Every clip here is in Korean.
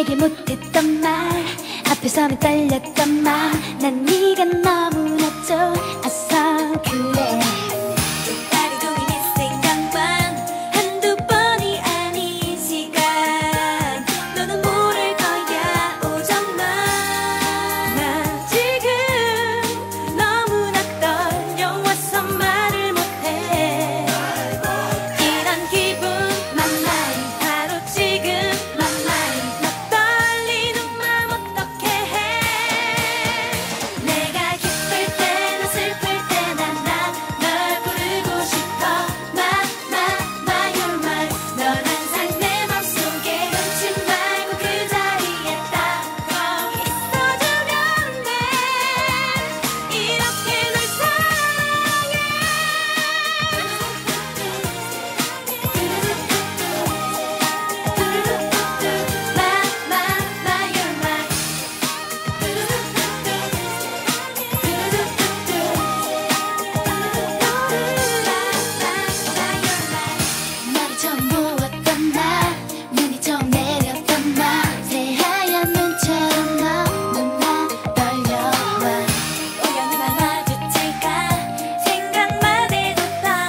내게 못했던 말 앞에 서면 떨렸던 맘 난 네가 너무나 좋아서 그래 하루 종일 네 생각만 한두 번이 아닌 시간 너는 모를 거야 오정만 나 지금 너무나 떨려와서 말을 못해 이런 기분 맘마이 바로 지금 맘마이 나 떨리는 맘 어떻게 해 내가 기쁠 때나 슬플 때나 난 널 부르고 싶어 you're mine 넌 항상 내 맘속에 놓지 말고 그 자리에 딱 거기 있어주면 돼 이렇게 널 사랑해 you're mine 너를 처음 보았던 날 눈이 처음 내렸던 날 새하얀 눈처럼 너무나 떨려와 우연히 날 마주칠까 생각만 해도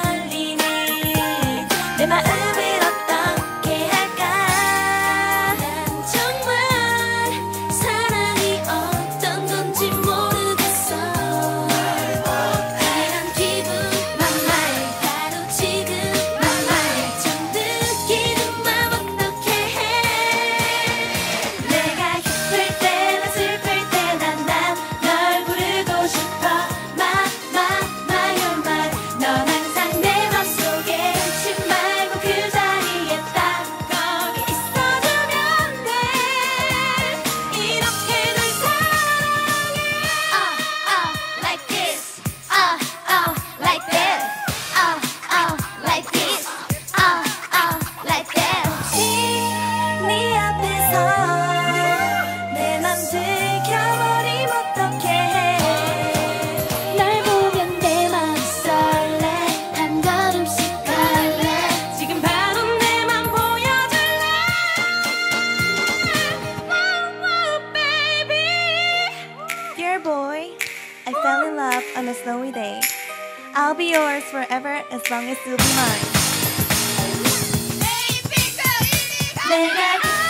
떨리네 내 마음을 어떻게 할까 난 정말 사랑이 어떤 건지 모르겠어 이런 기분 맘마이 바로 지금 맘마이 좀 느끼는 맘 어떻게 해 내가 기쁠 때나 슬플 때나 난 널 부르고 싶어 you're mine 넌 항상 내 맘속에 놓지 말고 그 자리에 딱 거기 있어주면 돼 이렇게 널 사랑해 like this like that like this like that 네 앞에서 내 맘 들켜버리면 어떡해 널 보면 내 마음 설레 한 걸음씩 갈래 지금 바로 내 맘 보여줄래 baby Dear boy, I fell in love on a snowy day I'll be yours forever as long as you'll be mine 내가